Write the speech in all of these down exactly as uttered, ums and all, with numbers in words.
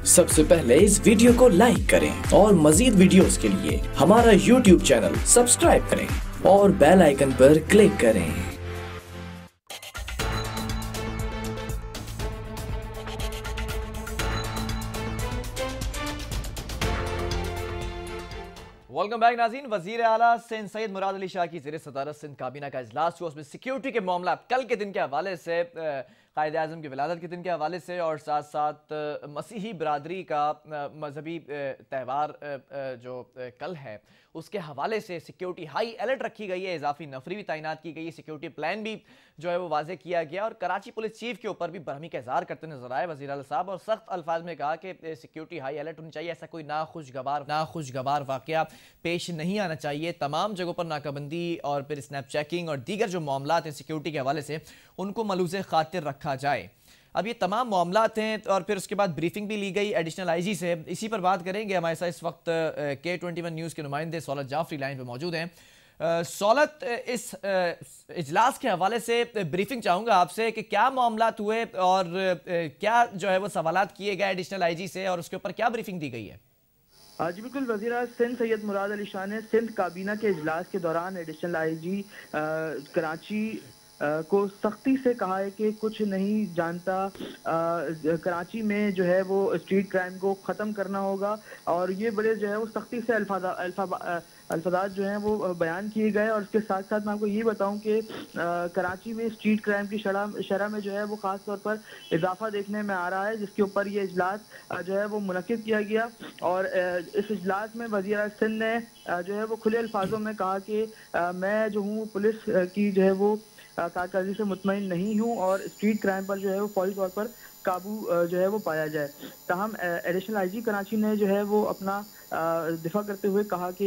सबसे पहले इस वीडियो को लाइक करें और मजीद वीडियोस के लिए हमारा यूट्यूब चैनल सब्सक्राइब करें और बेल आइकन पर क्लिक करें। वेलकम बैक नाज़रीन। वजीर आला सिंध सैयद मुराद अली शाह की ज़ेर सदारत सिंध काबीना का इजलास हुआ। उसमें सिक्योरिटी के मामला कल के दिन के हवाले से, कायद आज़म की विलादत के दिन के हवाले से और साथ साथ मसीही बरादरी का मजहबी त्यौहार जो कल है उसके हवाले से सिक्योरिटी हाई अलर्ट रखी गई है। इजाफी नफरी भी तैनात की गई है। सिक्योरिटी प्लान भी जो है वो वाजे किया गया और कराची पुलिस चीफ के ऊपर भी बरहमी का इजहार करते नजर आए वज़ीर आला साहब, और सख्त अल्फाज में कहा कि सिक्योरिटी हाई अलर्ट होनी चाहिए। ऐसा कोई नाखुशगवार नाखुशगवार वाकया पेश नहीं आना चाहिए। तमाम जगहों पर नाकाबंदी और फिर स्नैप चेकिंग और दीगर जो मामलात हैं सिक्योरिटी के हवाले से उनको मलूज़ खातिर रखा जाए। अब ये तमाम मामलात हैं और फिर उसके बाद ब्रीफिंग भी ली गई एडिशनल आईजी से। इसी पर बात करेंगे। हमारे साथ इस वक्त के ट्वेंटी वन न्यूज़ के नुमाइंदे सौलत जाफरी लाइन पे मौजूद हैं। सौलत, इस इजलास के हवाले से ब्रीफिंग चाहूँगा आपसे कि क्या मामलात हुए और क्या जो है वो सवालात किए गए एडिशनल आईजी से और उसके ऊपर क्या ब्रीफिंग दी गई है। जी बिल्कुल, वज़ीर आला सिंध सैयद मुराद अली शाह ने सिंध काबीना के इजलास के दौरान एडिशनल आईजी कराची को सख्ती से कहा है कि कुछ नहीं जानता, आ, कराची में जो है वो स्ट्रीट क्राइम को ख़त्म करना होगा और ये बड़े जो है वो सख्ती से अल्फाजा अल्फा अल्फाजात जो हैं वो बयान किए गए। और उसके साथ साथ मैं आपको ये बताऊं कि कराची में स्ट्रीट क्राइम की शरह शरह में जो है वो ख़ास तौर पर इजाफा देखने में आ रहा है, जिसके ऊपर ये इजलास जो है वो मुनक्किद किया गया। और इस इजलास में वज़ीर आला सिंध ने जो है वो खुले अल्फाजों में कहा कि मैं जो हूँ पुलिस की जो है वो कारकर्दगी से मुतमईन नहीं हूँ और स्ट्रीट क्राइम पर जो है वो फौरी तौर पर काबू जो है वो पाया जाए। ताहम एडिशनल आईजी कराची ने जो है वो अपना दिफा करते हुए कहा कि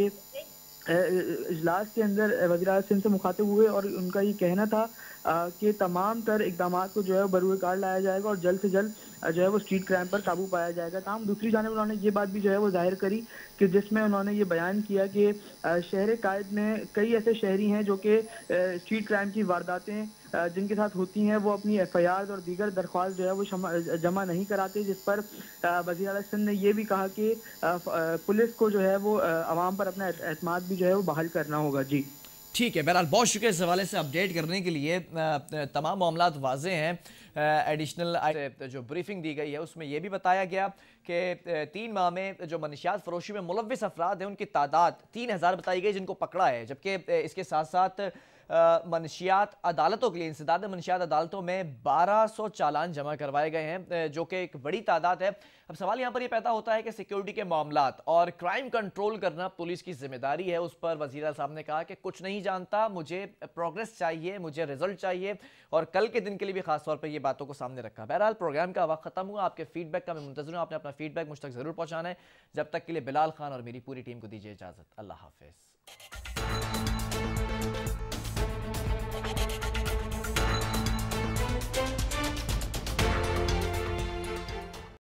इजलास के अंदर वज़ीर आला सिंध से मुखातिब हुए और उनका ये कहना था कि तमाम तर इक़दाम को जो है बरूए कार लाया जाएगा और जल्द से जल्द जो है वो स्ट्रीट क्राइम पर काबू पाया जाएगा। तमाम दूसरी जानिब उन्होंने ये बात भी जो है वो जाहिर करी कि जिसमें उन्होंने ये बयान किया कि शहर कायद में कई ऐसे शहरी हैं जो कि स्ट्रीट क्राइम की वारदातें जिनके साथ होती हैं वो अपनी एफ आई आर और दीगर दरख्वास्त जो है वो जमा नहीं कराते, जिस पर वज़ीर आला सिंध ने यह भी कहा कि पुलिस को जो है वो अवाम पर अपना एतमाद भी जो है वो बहाल करना होगा। जी ठीक है, बहरहाल बहुत शुक्रिया इस हवाले से अपडेट करने के लिए। तमाम मामलात वाजे हैं। एडिशनल जो ब्रीफिंग दी गई है उसमें यह भी बताया गया कि तीन माह में जो मनशियात फरोशी में मुलव्विस अफराद हैं उनकी तादाद तीन हज़ार बताई गई जिनको पकड़ा है, जबकि इसके साथ साथ मनशियात अदालतों के लिए इंसदाद मनशियात अदालतों में बारह सौ चालान जमा करवाए गए हैं, जो कि एक बड़ी तादाद है। अब सवाल यहाँ पर यह पैदा होता है कि सिक्योरिटी के मामलात और क्राइम कंट्रोल करना पुलिस की जिम्मेदारी है। उस पर वज़ीर आला साहब ने कहा कि कुछ नहीं जानता, मुझे प्रोग्रेस चाहिए, मुझे रिजल्ट चाहिए और कल के दिन के लिए भी खास तौर पर ये बातों को सामने रखा। बहरहाल प्रोग्राम का वक्त खत्म हुआ। आपके फीडबैक का मैं मुंतज़िर हूँ। आपने अपना फीडबैक मुझ तक जरूर पहुँचाना है। जब तक के लिए बिलाल खान और मेरी पूरी टीम को दीजिए इजाज़त। अल्लाह हाफिज़।